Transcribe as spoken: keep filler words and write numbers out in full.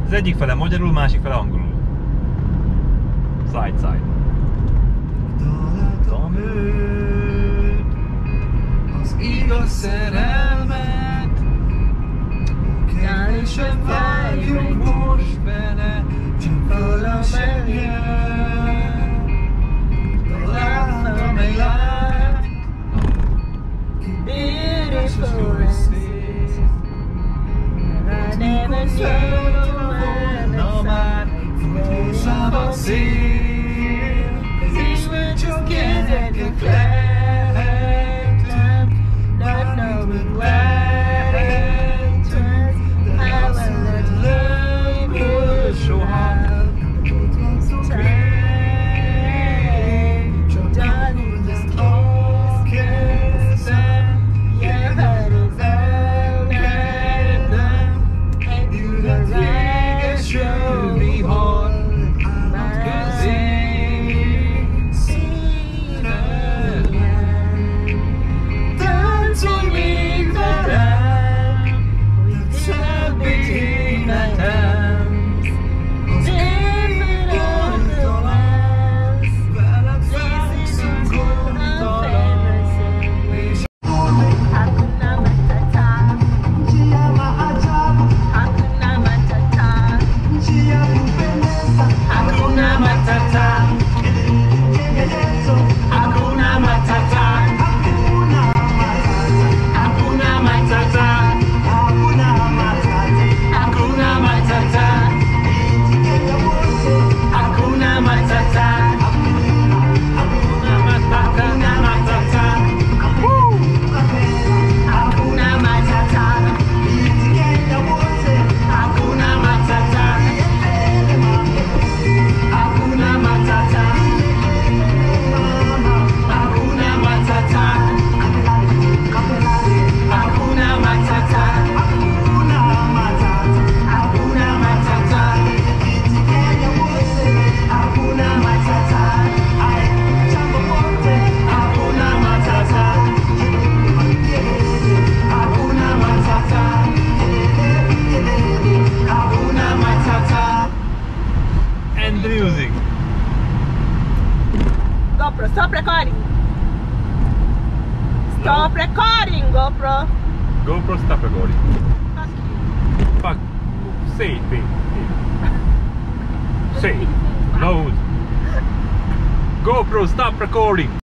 Az egyik fele magyarul, másik fele angolul. Side side. Találtam őt, az igaz szerelmet, kedvesen váljunk most bele, csak különösen jön. Találtam egy lányt, beautiful and szép, I never knew volna már, hozzám a szél. Csak gyerekek lehetnek, not knowing where it turns. I won't love you soha. Csak darling, just kezdem. Your heart is all random. You the réges jön vihar. GoPro, stop recording. Stop no. recording, GoPro. GoPro, stop recording. Fuck you. Fuck. Say it, babe. Say it. Loud. GoPro, stop recording.